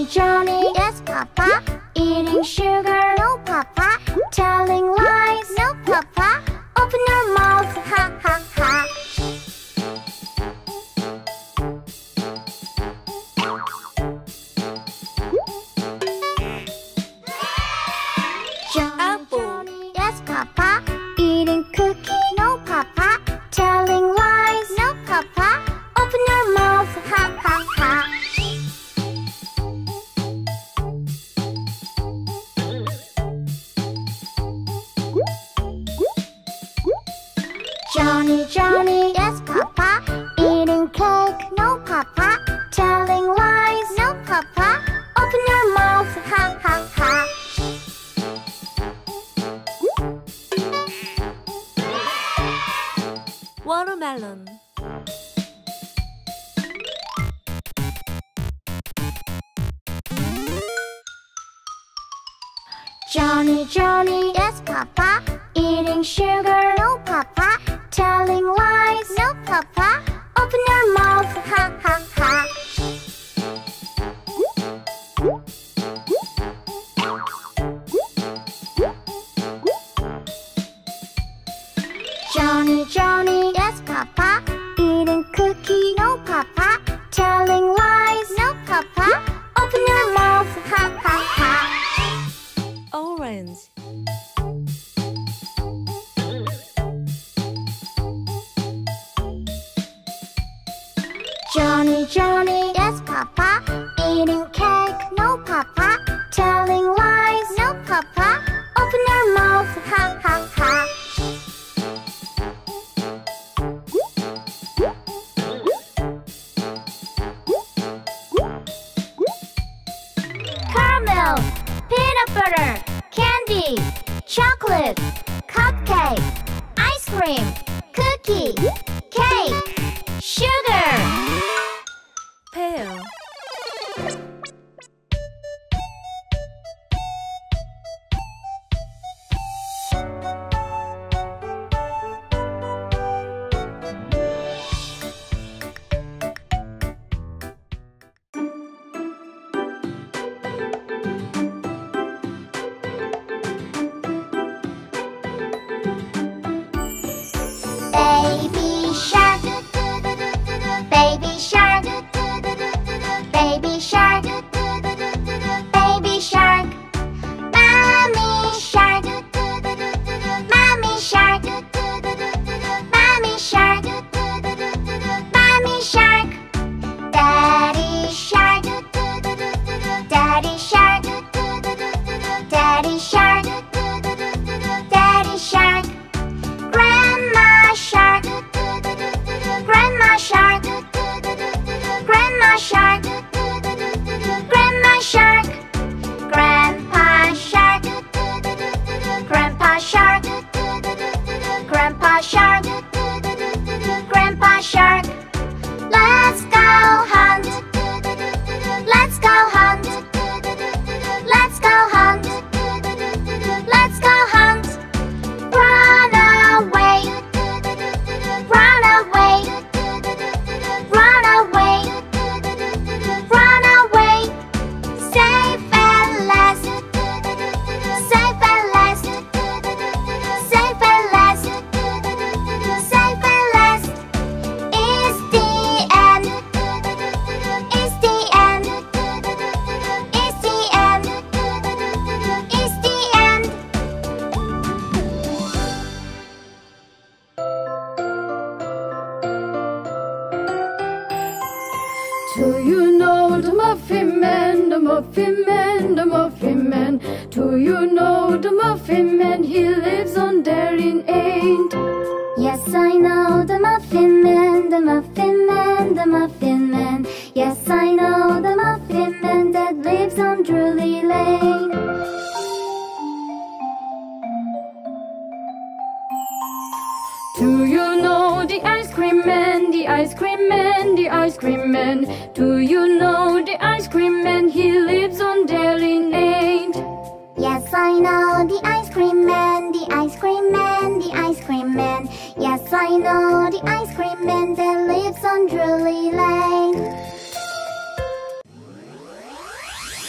Johnny, yes, Papa. Eating sugar, no, Papa. Telling lies, no, Papa. Open your mouth, ha, ha, ha. Johnny, yes, Papa. Eating cookie, no, Papa. Telling lies, no, Papa. Open your mouth, ha, ha, ha. Johnny, yes, Papa. Eating cake, no, Papa. Telling lies, no, Papa. Open your mouth, ha, ha, ha. Watermelon. Johnny, yes, Papa. Eating sugar, no, Papa. Telling lies, no, Papa. Open your mouth, ha, ha, ha. Johnny, yes, Papa. Eating cookie, no, Papa. Telling lies, no, Papa. Open your mouth, ha, ha, ha. Orange. Johnny, yes, Papa. Eating cake, no, Papa. Telling lies, no, Papa. Open your mouth, ha, ha, ha. Caramel, peanut butter, candy, chocolate, cupcake, ice cream, cookie, cake, sugar. Pear. Baby shark, baby shark, baby shark, baby shark. Mommy shark, mommy shark, mommy shark, mommy shark. Daddy shark, daddy shark, daddy shark, daddy shark. Grandma shark, grandma shark, grandma shark, grandma shark. Grandpa shark, grandpa shark, grandpa shark, grandpa shark. Let's go hunt, let's go hunt, let's go hunt, let's go hunt. Run away, run away, run away, run away. Safe at last, safe at last, safe at last, safe at last. It's the end, it's the end, it's the end, it's the end. Do you know the Muffin Man, the Muffin Man, the Muffin Man? Do you know the Muffin Man? He lives on Daring 8. Yes, I know the Muffin Man, the Muffin Man, the Muffin Man. Yes, I know the Muffin Man that lives on Drury Lane. Do you know the Ice Cream Man, the Ice Cream Man, the Ice Cream Man? Do you know the Ice Cream Man? He lives on Daring 8. Yes, I know the Ice Cream Man, the Ice Cream Man, the Ice Cream Man. Yes, I know the Ice Cream Man that lives on Drury Lane.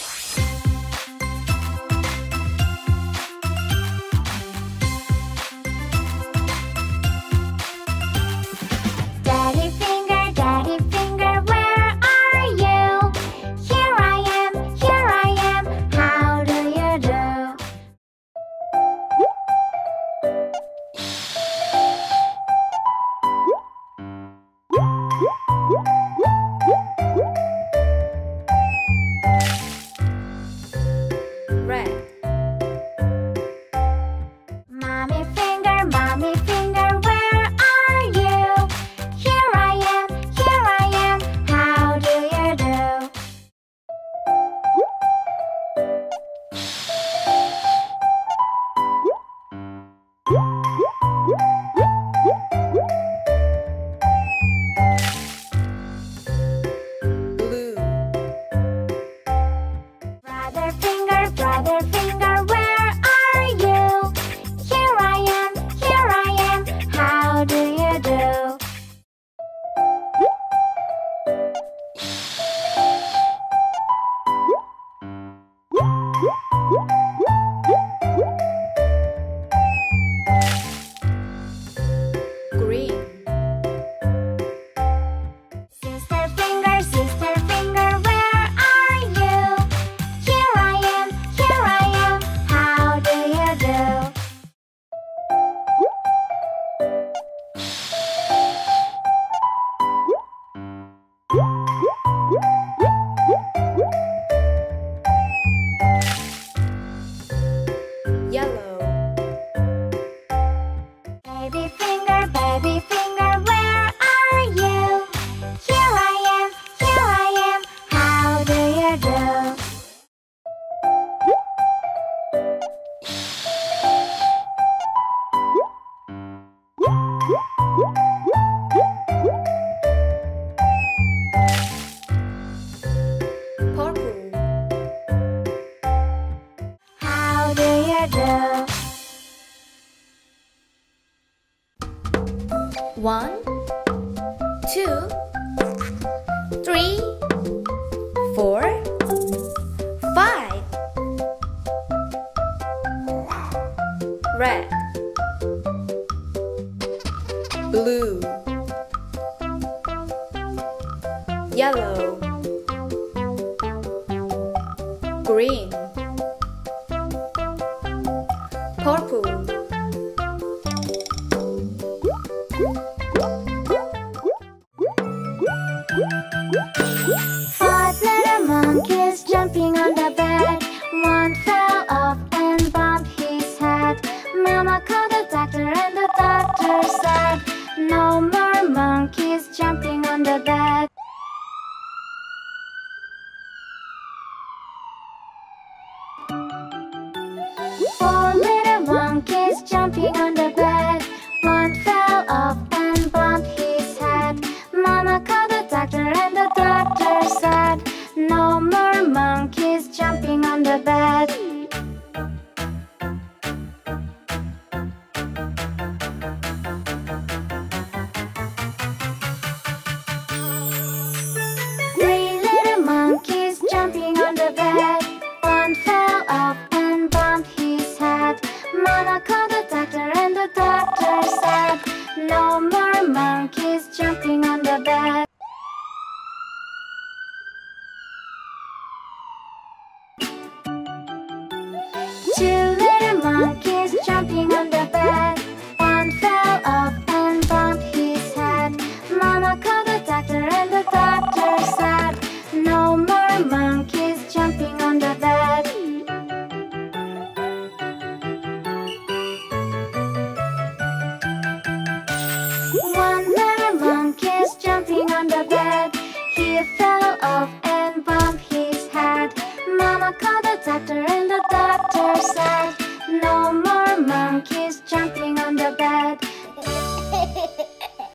Baby finger, where are you? Here I am, how do you do? Purple. How do you do? 1, 2, 3, 4, 5. Red, blue, yellow, green, purple. Five little monkeys jumping on the bed. One fell off and bumped his head. Mama called the doctor and the doctor said, no more monkeys jumping on the bed. Four little monkeys jumping on the bed. One fell off and bumped his head. Mama called the doctor and the doctor said, no more monkeys jumping on the bed. Three little monkeys jumping on the bed. One fell off and bumped his head. Mama called the doctor and the doctor said, no more monkeys jumping on the bed. Two little monkeys jumping on the bed. One fell off and bumped his head. Mama called the doctor and the doctor said, no more monkeys jumping on the bed. One little monkey's jumping on the bed. He fell off and bumped his head. Mama called the doctor and the